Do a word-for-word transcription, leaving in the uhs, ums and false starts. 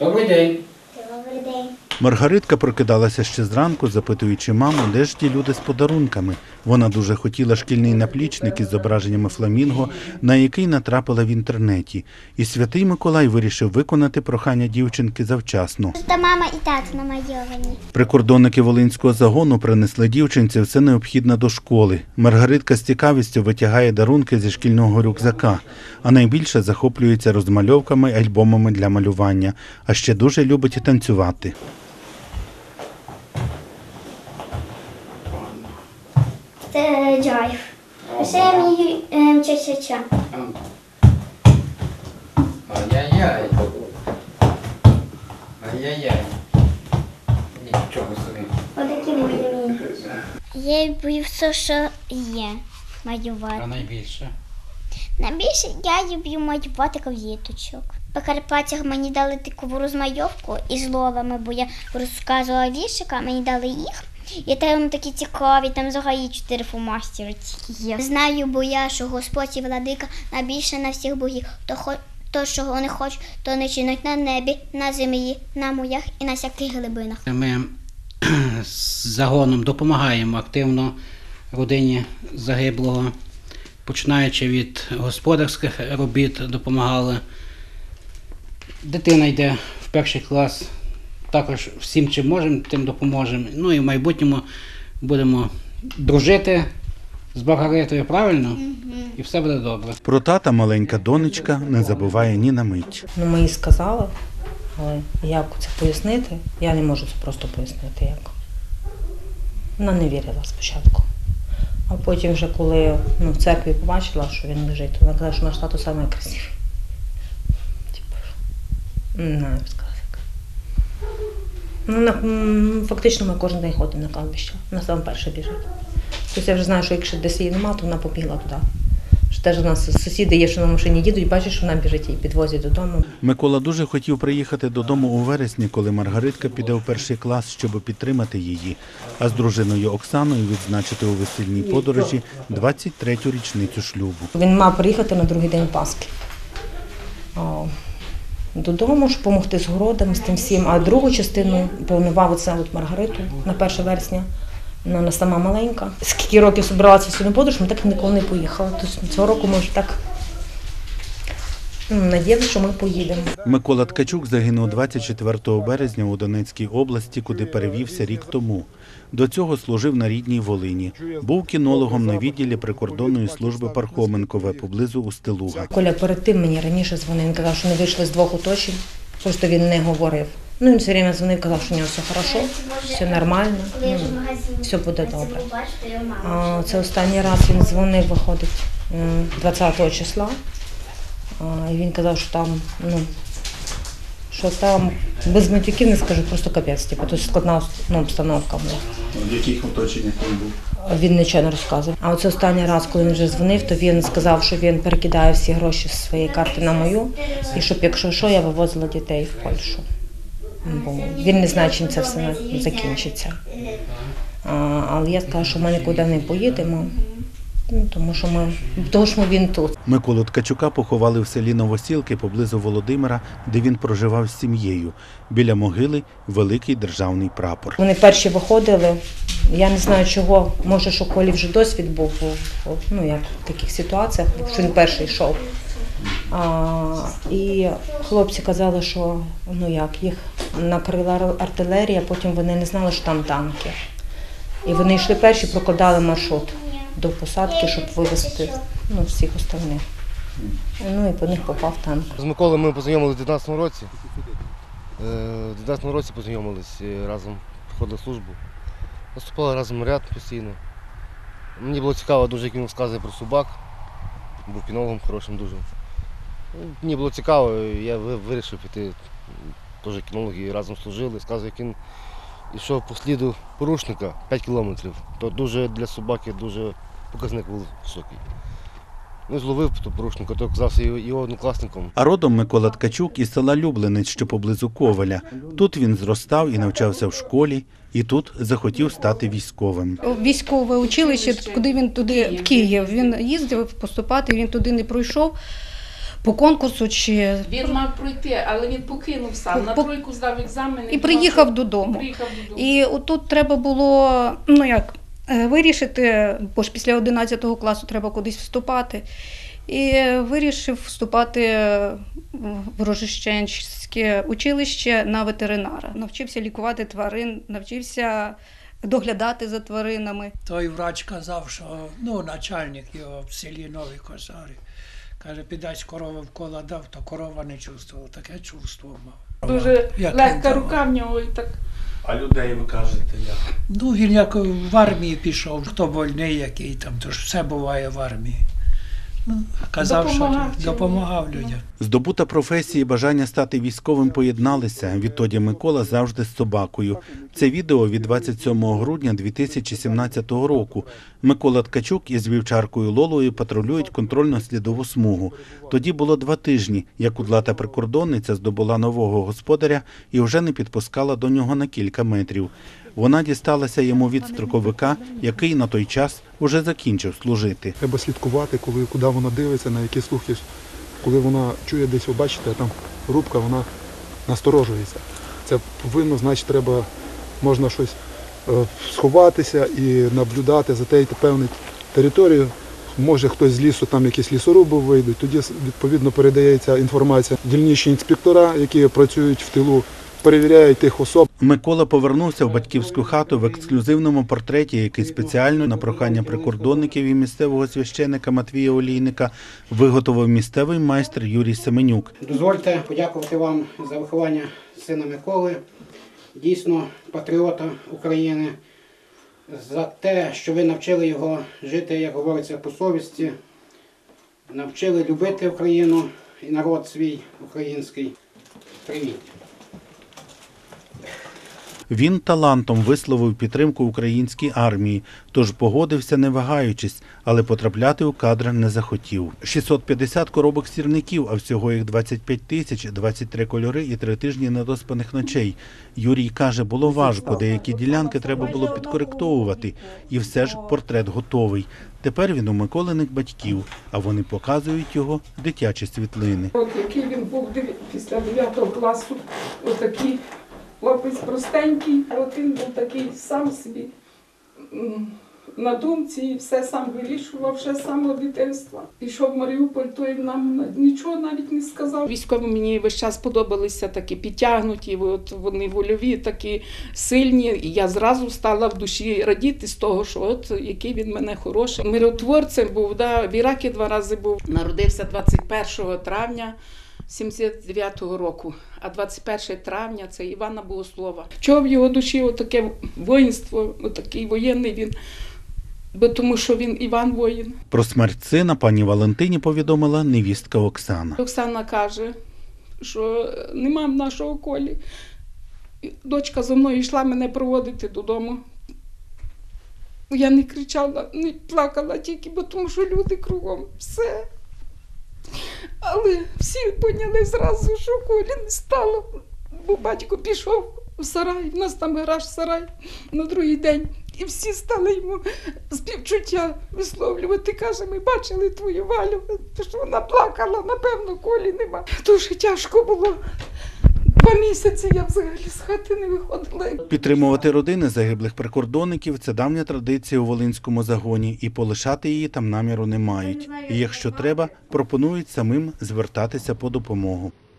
Добрий день. Добрий день. Маргаритка прокидалася ще зранку, запитуючи маму, де ж ті люди з подарунками. Вона дуже хотіла шкільний наплічник із зображеннями фламінго, на який натрапила в інтернеті. І святий Миколай вирішив виконати прохання дівчинки завчасно. Та мама і тато намальовані. Прикордонники Волинського загону принесли дівчинці все необхідне до школи. Маргаритка з цікавістю витягає дарунки зі шкільного рюкзака, а найбільше захоплюється розмальовками, альбомами для малювання, а ще дуже любить танцювати. Це джайв. Це мій ем, ча-ча-ча. Ай-яй-яй. Ай-яй-яй. Нічого собі. Отакі мої. Я люблю все, що є, А малювати. найбільше? Найбільше я люблю малювати квіточок. По Карпатях мені дали таку розмальовку із ловами, бо я розказувала віршика, мені дали їх. І там такі цікаві, там взагалі чотири фломастери є. Знаю, бо я, що Господь і владика найбільше на всіх богів. То, хо, то, що вони хочуть, то не чинуть на небі, на землі, на морях і на всяких глибинах. Ми з загоном допомагаємо активно родині загиблого, починаючи від господарських робіт, допомагали. Дитина йде в перший клас, також всім, чим можемо, тим допоможемо. Ну і в майбутньому будемо дружити з Маргаритою, правильно? Mm-hmm. І все буде добре. Про тата маленька донечка не забуває ні на мить. Ну, ми їй сказали, але як це пояснити, я не можу це просто пояснити, як. Вона не вірила спочатку. А потім вже, коли ну, в церкві побачила, що він лежить, то вона казала, що наш тато самий красивий. Типу, не знаю, як сказати. Ну, на, фактично ми кожен день ходимо на кладбище. Вона саме перша біжить. Тобто я вже знаю, що якщо десь її немає, то вона побігла туди. Що теж у нас сусіди є, що на машині їдуть, бачиш, що вона біжить і підвозять додому. Микола дуже хотів приїхати додому у вересні, коли Маргаритка піде в перший клас, щоб підтримати її, а з дружиною Оксаною відзначити у весільній подорожі двадцять третю річницю шлюбу. Він мав приїхати на другий день Пасхи додому, щоб допомогти з городом, з тим всім, а другу частину планував оце от Маргариту на перше вересня. Вона сама маленька. Скільки років збиралася сюди на подорож, ми так ніколи не поїхали. Тобто цього року ми вже так надіялися, що ми поїдемо. Микола Ткачук загинув двадцять четвертого березня у Донецькій області, куди перевівся рік тому. До цього служив на рідній Волині. Був кінологом на відділі прикордонної служби Пархоменкове поблизу Устилуга. Коля перед тим мені раніше дзвонив, він казав, що не вийшли з двох оточень, просто він не говорив. Ну, він все время дзвонив, казав, що у нього все добре, все нормально, ну, все буде добре. А це останній раз він дзвонив, виходить, двадцятого числа, і він казав, що там, ну, що там, без матюків не скажу, просто капець, типу, тобто складна ну, обстановка була. В яких оточеннях він був? Він нічого не розказував. А оце останній раз, коли він вже дзвонив, то він сказав, що він перекидає всі гроші з своєї карти на мою, і щоб, якщо що, я вивозила дітей в Польщу. Бо він не знає, чим це все закінчиться. А, але я сказала, що ми нікуди не поїдемо, тому що, ми, тому що він тут. Миколу Ткачука поховали в селі Новосілки поблизу Володимира, де він проживав з сім'єю. Біля могили великий державний прапор. Вони перші виходили, я не знаю чого, може, що Колі вже досвід був, ну, як в таких ситуаціях, що він перший йшов. А, і хлопці казали, що ну як, їх накрила артилерія, потім вони не знали, що там танки. І вони йшли перші, прокладали маршрут до посадки, щоб вивезти ну, всіх остальних. Ну і по них попав танк. З Миколою ми познайомилися в дев'ятнадцятому році. В дев'ятнадцятому році познайомилися, разом проходили службу. Наступали разом в ряд постійно. Мені було цікаво дуже, як він розказує про собак. Був кінологом хорошим дуже. Мені було цікаво, я вирішив піти теж кінолог і разом служили. Сказав, як він йшов по сліду порушника п'ять кілометрів, то дуже для собаки дуже показник був високий. Ну, зловив порушника, то оказався його однокласником. А родом Микола Ткачук із села Люблинець, що поблизу Ковеля. Тут він зростав і навчався в школі, і тут захотів стати військовим. Військове училище, куди він туди, в Київ, він їздив поступати, він туди не пройшов. по конкурсу чи Він мав пройти, але він покинув сам. На По- тройку здав екзамени. і приїхав додому. Приїхав додому. І отут треба було, ну як, е, вирішити, бо ж після одинадцятого класу треба кудись вступати. І вирішив вступати в Рожищенське училище на ветеринара. Навчився лікувати тварин, навчився доглядати за тваринами. Той врач казав, що ну, начальник його в селі Нові Козари. Каже, підась корова вкола дав, то корова не чувствувала. Таке чувство мав. Дуже Як легка він там? рука в нього і так. А людей ви кажете, як? Ну, він як в армії пішов, хто больний, який там, то ж все буває в армії. Ну, казав, Допомагав що чим- допомагав людям. Здобута професія і бажання стати військовим поєдналися. Відтоді Микола завжди з собакою. Це відео від двадцять сьомого грудня дві тисячі сімнадцятого року. Микола Ткачук із вівчаркою Лолою патрулюють контрольно-слідову смугу. Тоді було два тижні, як кудлата прикордонниця здобула нового господаря і вже не підпускала до нього на кілька метрів. Вона дісталася йому від строковика, який на той час уже закінчив служити. Треба слідкувати, коли, куди вона дивиться, на які слухи. Коли вона чує десь, о, бачите, там рубка, вона насторожується. Це повинно, значить, треба, можна щось е, сховатися і наблюдати, затеяти певну територію. Може хтось з лісу, там якісь лісоруби вийдуть, тоді відповідно передається інформація. Дільничі інспектора, які працюють в тилу, перевіряють тих особ. Микола повернувся в батьківську хату в ексклюзивному портреті, який спеціально на прохання прикордонників і місцевого священика Матвія Олійника виготовив місцевий майстер Юрій Семенюк. Дозвольте подякувати вам за виховання сина Миколи, дійсно патріота України, за те, що ви навчили його жити, як говориться, по совісті, навчили любити Україну і народ свій український. Привіт! Він талантом висловив підтримку українській армії, тож погодився не вагаючись, але потрапляти у кадр не захотів. шістсот п'ятдесят коробок сірників, а всього їх двадцять п'ять тисяч, двадцять три кольори і три тижні недоспаних ночей. Юрій каже, було важко, деякі ділянки треба було підкоректовувати, і все ж портрет готовий. Тепер він у Миколиних батьків, а вони показують його дитячі світлини. От який він був дев'я- після дев'ятого класу, отакий хлопець простенький, от він був такий сам собі м, на думці, і все сам вирішував, ще з самого дитинства. Пішов в Маріуполь, то й нам нічого навіть не сказав. Військові мені весь час подобалися такі підтягнуті, от вони вольові, такі сильні. І я зразу стала в душі радіти з того, що от який він мене хороший. Миротворцем був, да, в Іракі два рази був. Народився двадцять першого травня сімдесят дев'ятого року, а двадцять першого травня це Івана Богослова. Чого в його душі отаке воїнство, отакий воєнний він, бо тому що він Іван воїн. Про смерть сина пані Валентині повідомила невістка Оксана. Оксана каже, що нема в нашого Колі. Дочка за мною йшла мене проводити додому. Я не кричала, не плакала тільки, бо тому що люди кругом. Все. Але всі поняли зразу, що Колі не стало, бо батько пішов в сарай, в нас там гараж-сарай на другий день. І всі стали йому співчуття висловлювати. Каже, ми бачили твою Валю, що вона плакала, напевно, Колі нема. Дуже тяжко було. Два місяці я взагалі з хати не виходила. Підтримувати родини загиблих прикордонників – це давня традиція у Волинському загоні, і полишати її там наміру не мають. І якщо треба, пропонують самим звертатися по допомогу.